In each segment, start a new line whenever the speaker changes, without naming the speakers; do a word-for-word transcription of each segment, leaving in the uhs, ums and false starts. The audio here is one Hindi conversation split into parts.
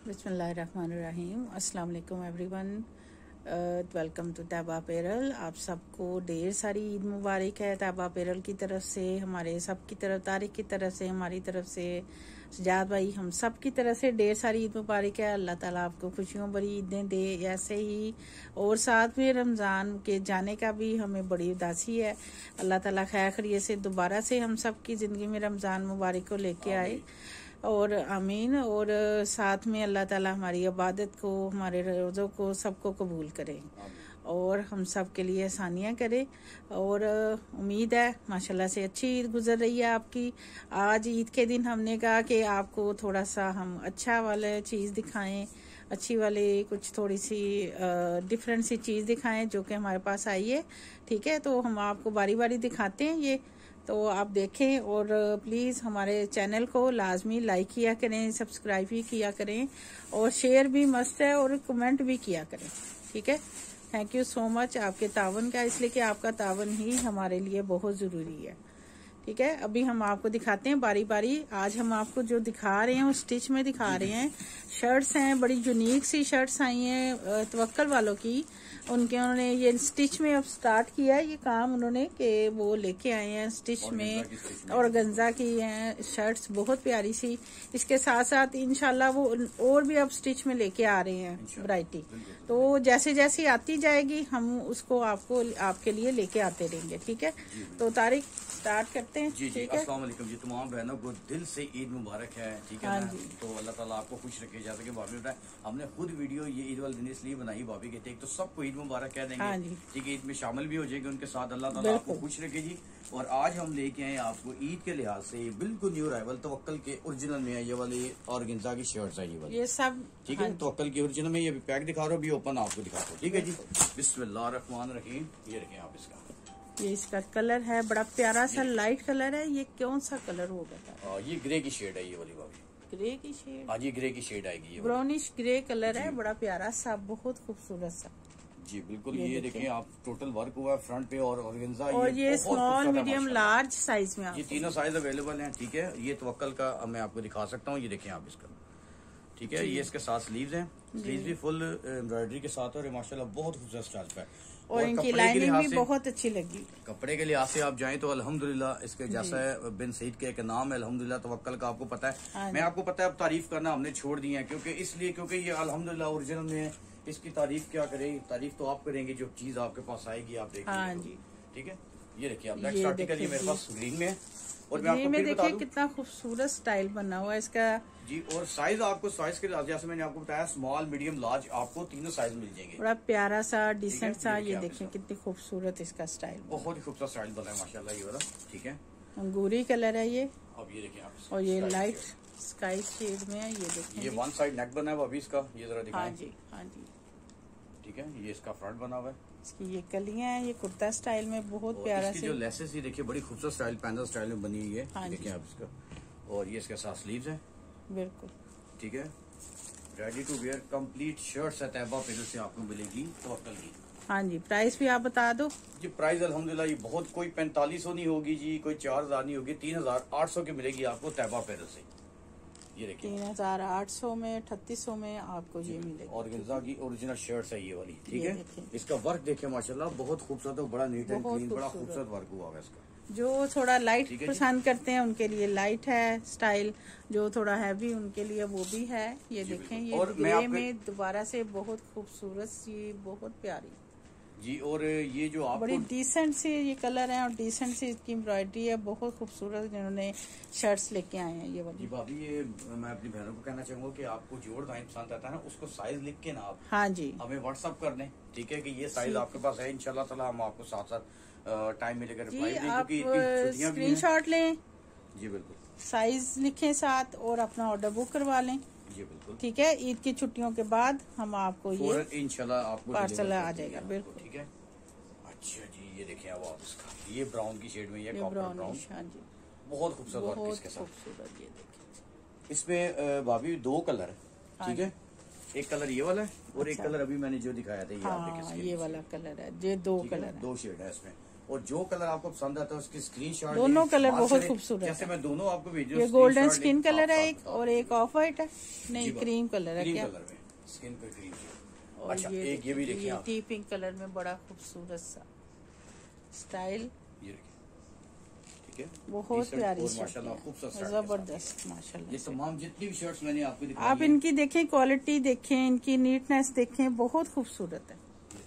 बिस्मिल्लाहिर्रहमानिर्रहीम। अस्सलाम वालेकुम everyone. Welcome to Taiba apparel. आप सबको ढेर सारी ईद मुबारक है तैबा अपैरल की तरफ से, हमारे सब की तरफ, तारिक की तरफ से, हमारी तरफ से, सजाद भाई, हम सब की तरफ से ढेर सारी ईद मुबारक है। अल्लाह ताला आपको खुशियों भरी ईदें दे। ऐसे ही और साथ में रमज़ान के जाने का भी हमें बड़ी उदासी है। अल्लाह ताला खैर खैरियत से दोबारा से हम सब की ज़िंदगी में रमज़ान मुबारक को लेके आए और आमीन। और साथ में अल्लाह ताला हमारी इबादत को, हमारे रोज़ों को, सबको कबूल करे और हम सब के लिए आसानियाँ करे। और उम्मीद है माशाल्लाह से अच्छी ईद गुजर रही है आपकी। आज ईद के दिन हमने कहा कि आपको थोड़ा सा हम अच्छा वाले चीज़ दिखाएं, अच्छी वाली कुछ थोड़ी सी डिफरेंट सी चीज़ दिखाएं जो कि हमारे पास आई है। ठीक है, तो हम आपको बारी बारी दिखाते हैं ये, तो आप देखें और प्लीज़ हमारे चैनल को लाजमी लाइक किया करें, सब्सक्राइब भी किया करें और शेयर भी मस्त है और कमेंट भी किया करें। ठीक है, थैंक यू सो मच आपके तावन का, इसलिए कि आपका तावन ही हमारे लिए बहुत ज़रूरी है। ठीक है, अभी हम आपको दिखाते हैं बारी बारी। आज हम आपको जो दिखा रहे हैं वो स्टिच में दिखा रहे हैं। शर्ट्स हैं, बड़ी यूनिक सी शर्ट्स आई हैं तवक्कल वालों की। उनके उन्होंने ये स्टिच में अब स्टार्ट किया है ये काम उन्होंने, कि वो लेके आए हैं स्टिच में और गंजा की हैं शर्ट्स, बहुत प्यारी सी। इसके साथ साथ इंशाल्लाह वो और भी अब स्टिच में लेके आ रहे हैं वैरायटी। तो जैसे जैसे आती जाएगी हम उसको आपको आपके लिए लेके आते रहेंगे। ठीक है, तो तारिक स्टार्ट करते हैं।
जी जी, अस्सलाम वालेकुम जी। तमाम बहनों को दिल से ईद मुबारक है। ठीक है
हाँ
ना?
जी।
तो अल्लाह ताला आपको खुश रखे। जैसे कि भाभी बताया, हमने खुद वीडियो ये ईद वाले दिन इसलिए बनाई, भाभी कहते हैं तो सबको ईद मुबारक कह देंगे।
हाँ जी।
ठीक है, ईद में शामिल भी हो जाएगी उनके साथ। अल्लाह ताला आपको खुश रखे जी। और आज हम लेके आए आपको ईद के लिहाज से बिल्कुल न्यू अराइवल तवक्कल के ओरिजिनल में है ये वाली ऑर्गेन्जा की शर्ट्स है ये वाली,
ये सब।
ठीक है, तवक्कल की ओरिजिनल में। ये भी पैक दिखा रहा हूँ, भी ओपन आपको दिखाता हूँ। ठीक है जी, बिस्मिल्लाह रहमान रहीम। ये रखें आप इसका,
ये इसका कलर है, बड़ा प्यारा सा लाइट कलर है। ये कौन सा कलर होगा?
ये ग्रे की शेड है ये वाली भाभी,
ग्रे की शेड।
हाँ जी, ग्रे की शेड आएगी। ये
ब्राउनिश ग्रे कलर है, बड़ा प्यारा सा, बहुत खूबसूरत सा।
जी बिल्कुल, ये, ये देखें आप, टोटल वर्क हुआ है फ्रंट पे और ऑर्गेन्जा।
और ये, ये स्मॉल, मीडियम, लार्ज साइज में
ये तीनों साइज अवेलेबल हैं। ठीक है, ये तवक्कल का मैं आपको दिखा सकता हूँ। ये देखें आप इसका, ठीक है, ये इसके साथ स्लीव्स हैं, स्लीव्स भी फुल एम्ब्रॉयडरी के साथ और माशाल्लाह बहुत खूबसूरत स्टाइल पे।
और, और इनकी लाइनिंग भी बहुत अच्छी लगी।
कपड़े के लिहाज से आप जाएं तो अल्हम्दुलिल्लाह, इसके जैसा है बिन सईद के एक नाम है अल्हम्दुलिल्लाह तवक्कल का, आपको पता है। मैं आपको पता है अब तारीफ करना हमने छोड़ दी है, क्योंकि इसलिए क्योंकि ये अल्हम्दुलिल्लाह ओरिजिनल में है। इसकी तारीफ क्या करें, तारीफ तो आप करेंगे, जो चीज आपके पास आएगी आप देखिए। ठीक है, ये देखिए आप, नेक्स्ट आर्टिकल ये मेरे पास ग्रीन में है। और मैं आपको फिर बता दूं, कितना
खूबसूरत स्टाइल बना हुआ है इसका
जी। और साइज आपको, साइज के जैसे मैंने आपको बताया, स्मॉल, मीडियम, लार्ज, आपको तीनों साइज मिल जाएंगे।
बड़ा प्यारा सा, डिसेंट सा। ये देखिए कितनी खूबसूरत इसका स्टाइल,
बहुत ही खूबसूरत स्टाइल बना है माशाल्लाह ये वाला। ठीक है,
अंगूरी कलर है ये।
अब ये देखिए आप,
और ये लाइट स्काई शेड में है। ये देखिए,
ये वन साइड नेक बना है अभी इसका, ये जरा दिखाएं।
हाँ जी, हाँ जी।
ठीक है, ये इसका फ्रंट बना हुआ है।
इसकी ये कलियां हैं, ये कुर्ता स्टाइल में बहुत प्यारा
से। जो लेसेस ये देखिए बड़ी खूबसूरत स्टाइल, पैनल स्टाइल में बनी हुई है। हाँ, देखिए आप इसका। और ये इसके साथ स्लीव्स है।
बिल्कुल
ठीक है, ready to wear complete shirts है तैबा अपैरल से आपको मिलेगी तवक्कल की।
हाँ जी, प्राइस भी आप बता दो
जी। प्राइस अल्हम्दुलिल्लाह ये बहुत, कोई पैंतालीस सौ नहीं होगी जी, कोई चार हजार नहीं होगी, तीन हजार आठ सौ की मिलेगी आपको तैबा अपैरल से। ये देखिए,
तीन हजार आठ सौ में, अठतीस सौ में आपको ये मिलेगी।
ऑर्गेन्जा की ओरिजिनल शर्ट्स है ये वाली। ठीक है, इसका वर्क देखिए माशाल्लाह बहुत खूबसूरत है, बड़ा नीट एंड क्लीन, बड़ा खूबसूरत वर्क हुआ है इसका।
जो थोड़ा लाइट पसंद करते हैं उनके लिए लाइट है स्टाइल, जो थोड़ा हैवी उनके लिए वो भी है। ये देखें, ये ग्रे में दोबारा से बहुत खूबसूरत सी, बहुत प्यारी
जी। और ये जो आप,
बड़ी डिसेंट सी ये कलर है और डिसेंट सी इसकी एम्ब्रॉयडरी है, बहुत खूबसूरत जिन्होंने शर्ट्स लेके आए हैं ये वाली।
जी भाभी, ये मैं अपनी बहनों को कहना चाहूंगा कि आपको जो डिजाइन पसंद आता है ना, उसको साइज लिख के ना आप,
हाँ जी,
हमें व्हाट्सअप कर दें। ठीक है, कि ये साइज आपके पास है, इंशाल्लाह ताला हम आपको साथ साथ टाइम मिलेगा रिप्लाई दें,
क्योंकि स्क्रीनशॉट लें
जी, बिल्कुल,
साइज लिखें साथ और अपना ऑर्डर बुक करवा लें
जी, बिल्कुल।
ठीक है, ईद की छुट्टियों के बाद हम आपको ये
इंशाल्लाह आपको
पार्सल आ जाएगा। बिल्कुल,
ठीक है। अच्छा जी, ये देखिए अब आप इसका, ये ब्राउन की शेड में, ये
ब्राउन,
हाँ
जी,
बहुत खूबसूरत वर्क
इसके साथ। खूबसूरत, ये देखिए
इसमें भाभी दो कलर है। ठीक है, एक कलर ये वाला है और एक
अच्छा।
कलर अभी मैंने जो दिखाया था ये,
हाँ, ये वाला कलर है, ये दो कलर है,
दो शेड है इसमें। और जो कलर आपको पसंद आता है उसकी स्क्रीनशॉट।
दोनों कलर बहुत खूबसूरत
जैसे मैं दोनों आपको भेज रहा
हूँ। ये गोल्डन स्किन कलर है एक, और एक ऑफ वाइट है, नहीं क्रीम कलर है क्या,
कलर में स्किन पे क्रीम।
और
अच्छा,
ये
एक ये भी देखिए आप,
टी पिंक कलर में बड़ा खूबसूरत सा स्टाइल,
ये देखिए, ठीक है,
बहुत प्यारी
माशाल्लाह, खूबसूरत,
जबरदस्त माशाल्लाह।
ये तमाम जितनी भी शर्ट्स मैंने आपको दिखाई,
आप इनकी देखें, क्वालिटी देखें, इनकी नीटनेस देखें, बहुत खूबसूरत है।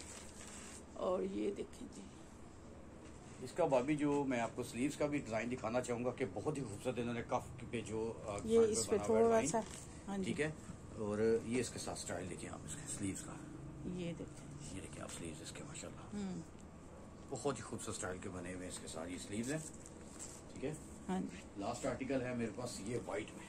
और ये देखें जी,
इसका भाभी जो मैं आपको स्लीव्स का भी डिजाइन दिखाना चाहूंगा कि बहुत ही खूबसूरत इन्होंने कफ पे जो
ये इस पे थोड़ा सा, हाँ
ठीक है, और ये इसके साथ स्टाइल देखिए आप इसके स्लीव्स का,
ये देखें,
ये देखिए आप स्लीव्स इसके माशाल्लाह बहुत ही खूबसूरत स्टाइल के बने हुए इसके साथ ये स्लीव्स हैं, ठीक है।
हाँ जी,
लास्ट आर्टिकल है मेरे पास ये व्हाइट में,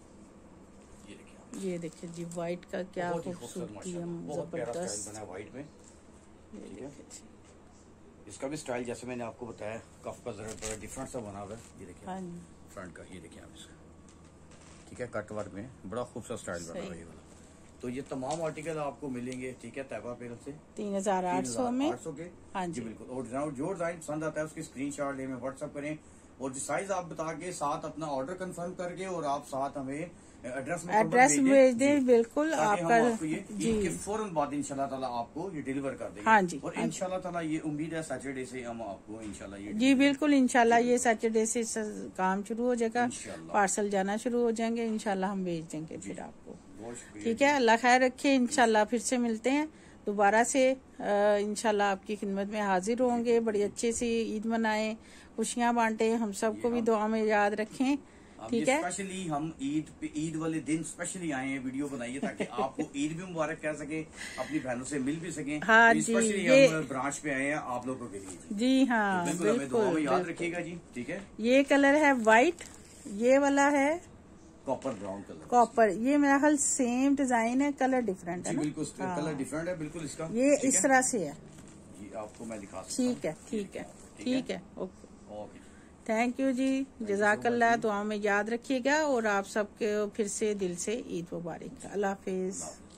ये देखिए आप,
ये देखिए जी, व्हाइट का क्या खूबसूरती है, जबरदस्त
बना व्हाइट में, ठीक है। इसका भी स्टाइल जैसे मैंने आपको बताया कफ का जरा बड़ा डिफरेंट सा बना हुआ है, ये देखिए
हाँ,
फ्रंट का, ये देखिए आप इसका, ठीक है, कट वर्क में बड़ा खूबसूरत स्टाइल बना हुआ है ये वाला। तो ये तमाम आर्टिकल आपको मिलेंगे, ठीक है, तैयबा अपैरल से
तीन हजार आठ सौ में,
आठ सौ के,
हाँ
जी बिल्कुल। और जो डिजाइन पसंद आता है उसकी स्क्रीनशॉट ले, हमें व्हाट्सएप करें, और जो साइज आप बता के साथ अपना ऑर्डर कंफर्म करके, और आप साथ हमें एड्रेस में
एड्रेस भेज दें, बिल्कुल आपका
जी के फौरन बाद इंशाल्लाह ताला आपको ये डिलीवर कर देंगे।
हाँ जी,
और इंशाल्लाह ताला ये उम्मीद है सैटरडे से हम आपको इंशाल्लाह ये,
जी बिल्कुल, इंशाल्लाह ये सैटरडे से काम शुरू हो जाएगा, पार्सल जाना शुरू हो जाएंगे, इंशाल्लाह हम भेज देंगे फिर आपको, ठीक है। अल्लाह खैर रखे, इंशाल्लाह फिर से मिलते हैं दोबारा से, इंशाल्लाह आपकी खिदमत में हाजिर होंगे। बड़ी अच्छे से ईद मनाएं, खुशियां बांटे, हम सबको भी दुआ में याद रखें, ठीक है।
स्पेशली हम ईद पे ईद वाले दिन स्पेशली आए हैं, वीडियो बनाइए ताकि आपको ईद भी मुबारक कह सके, अपनी बहनों से मिल भी सके।
हाँ
तो
जी,
स्पेशली
ये
हम ब्रांच पे आए हैं आप लोगों के लिए जी,
जी हाँ,
तो बिल्कुल, बिल्कुल हमें याद रखिएगा जी, ठीक है।
ये कलर है व्हाइट, ये वाला है
कॉपर ब्राउन कलर,
कॉपर, ये मेरा ख्याल सेम डिजाइन है, कलर डिफरेंट है ना,
बिल्कुल कलर डिफरेंट है बिल्कुल इसका,
ये इस तरह से है
जी, आपको मैं दिखा सकता
ठीक है, ठीक है, ठीक है, ओके,
ओके,
थैंक यू जी, जज़ाकल्लाह, दुआ में याद रखिएगा, और आप सबके फिर से दिल से ईद मुबारक, अल्लाह हाफिज।